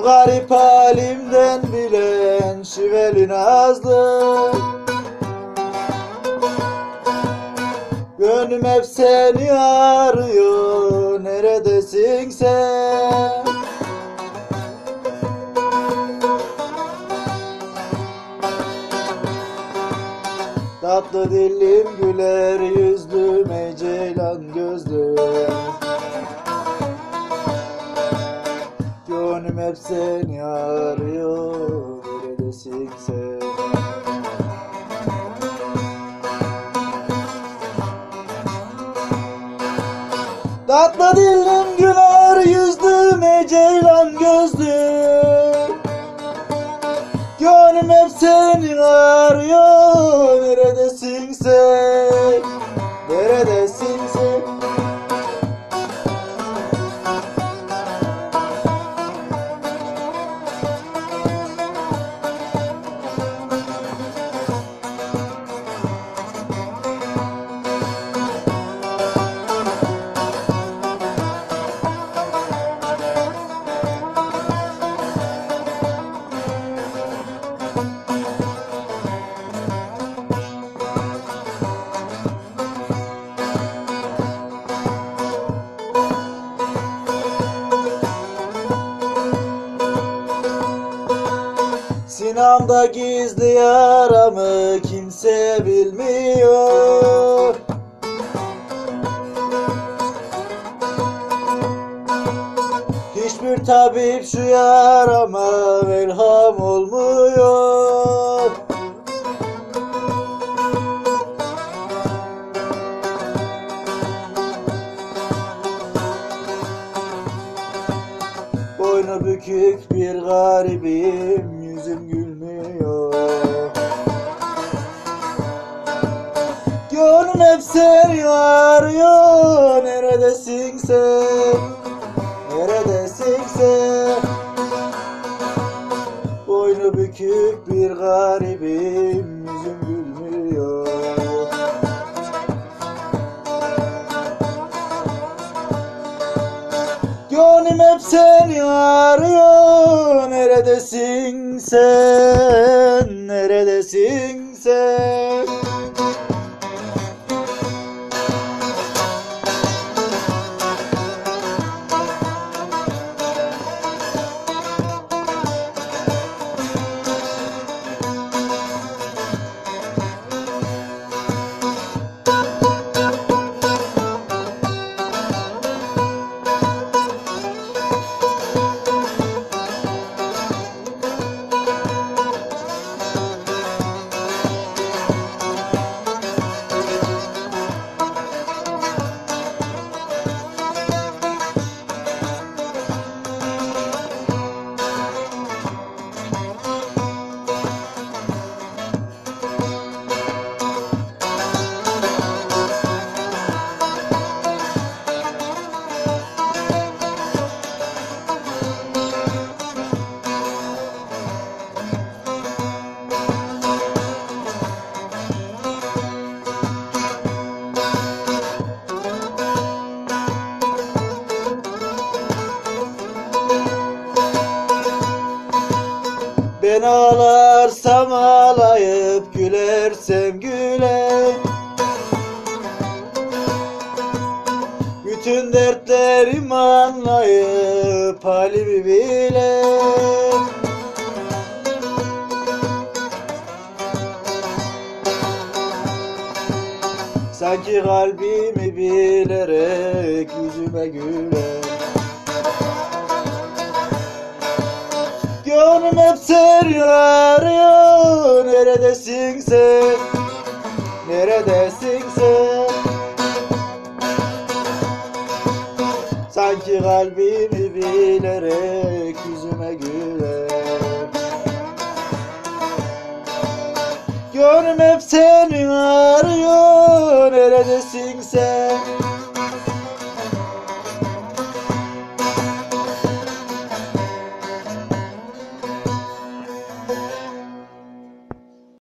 garip halimden bilen şiveli nazlı, gönlüm hep seni arıyor, neredesin sen? Tatlı dilim güler yüzlüm, ey ceylan gözlüm, gönlüm hep seni arıyor, neredesin sen? Tatlı dilim güler yüzlüm, ey ceylan gözlüm, gönlüm hep seni arıyor, neredesin sen? Neredesin sen? Sinamda gizli yaramı kimse bilmiyor, hiçbir tabip şu yarama merham olmuyor. Boynu bükük bir garibim, yüzüm gülmüyor. Gönlüm hep seni arıyor, neredesin sen? Neredesin sen? Boynu bükük bir garibim, yüzüm gülmüyor. Gönlüm hep seni arıyor, neredesin sen? Neredesin sen? Ben ağlarsam ağlayıp gülersem güle, bütün dertlerimi anlayıp halimi bile. Sanki kalbimi bilerek yüzüme güler. Gönlüm hep seni arıyor, neredesin sen? Neredesin sen? Sanki kalbimi bilerek yüzüme güler. Gönlüm hep seni arıyor, neredesin sen?